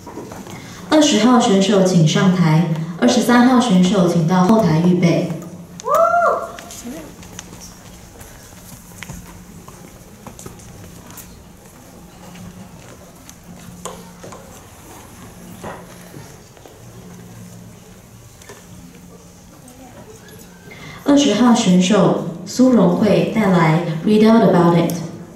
20号选手请上台，23号选手请到后台预备。20号选手苏荣慧带来《Read Out About It》。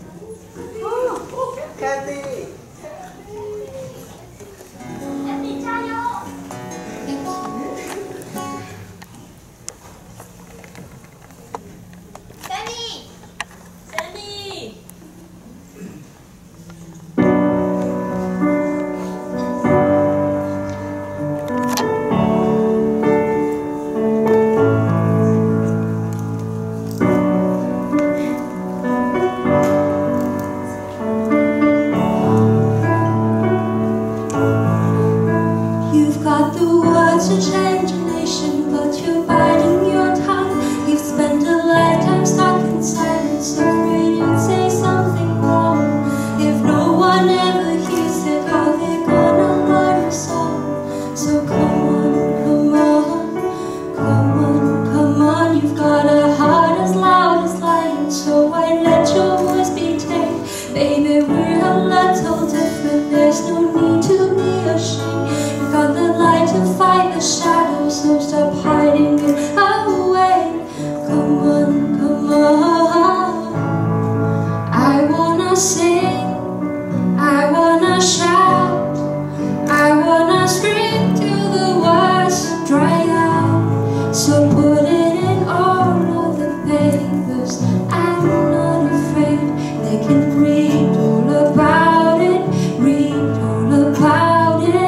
To change a nation, but you're biding your tongue. You've spent a lifetime stuck in silence, afraid you'd say something wrong. If no one ever hears it, how they gonna learn a song? So come on, come on, come on, come on. You've got a heart as loud as lion, so why let your voice be tamed? Baby, we're a little different, there's no need to be ashamed. You've got the light to fight the shadows, so stop hiding it away. Come on, come on. I wanna sing, I wanna shout, I wanna scream till the words dry out. So put it in all of the papers, I'm not afraid. They can read all about it, read all about it.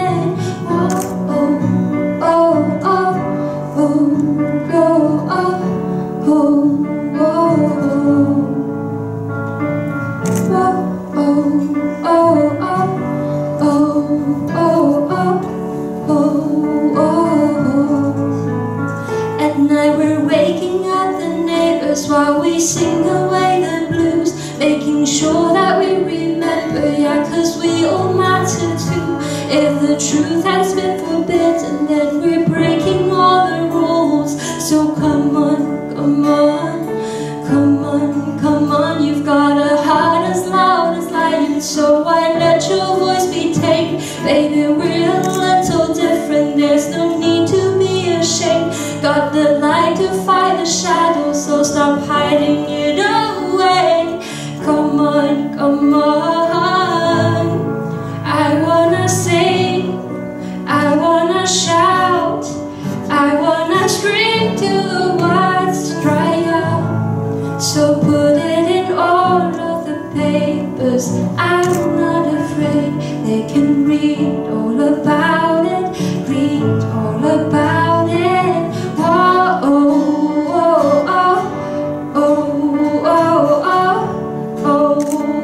At night we're waking up the neighbors while we sing away the blues, making sure that we remember, yeah, 'cause we all matter too. If the truth has been forbidden, then we're breaking all the rules. So come on, come on, come on, come on. You've got a heart as loud as lion, so why let your voice be tamed? Baby, we're a little different, there's no need to be ashamed. Got the light to fight the shadows, so stop hiding it away. Come on, come on. I wanna sing, I wanna shout, I wanna scream till the words dry out. So put it in all of the papers, I'm not afraid. They can read all about it, read all about it. Whoa, oh, oh, oh, oh, oh, oh, oh,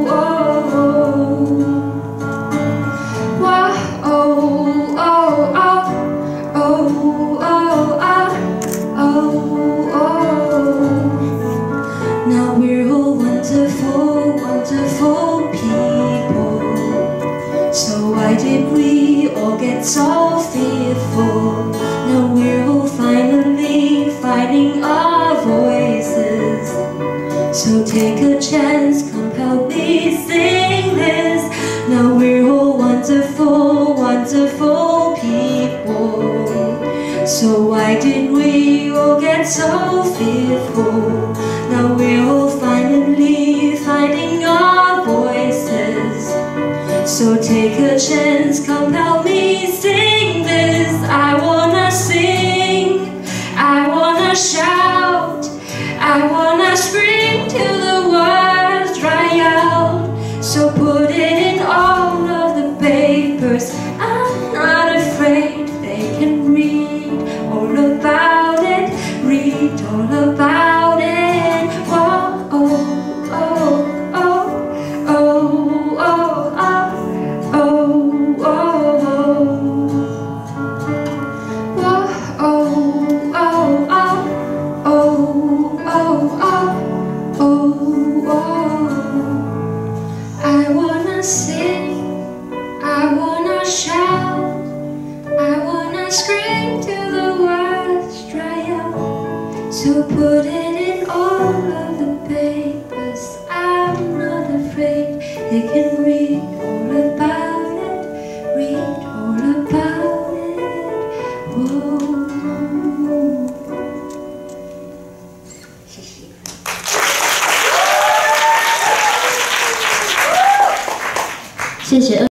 Now we're all wonderful, wonderful people. So why did we all get so fearful? Now we're all finally finding our voices. So take a chance, come help me sing this. Now we're all wonderful, wonderful people. So why did we all get so fearful? Now we're all finally finding our voices. So take a chance, come help me sing this. I wanna sing, I wanna shout, I wanna scream till the words dry out. So put it in all of the papers, I'm not afraid. They can read all about it, read all about it. Whoa, oh, oh, oh, oh, oh, oh, oh, oh, oh, oh, I wanna sing, I wanna shout, So put it in all of the papers. I'm not afraid. They can read all about it. Read all about it. Whoa. 谢谢。 谢谢。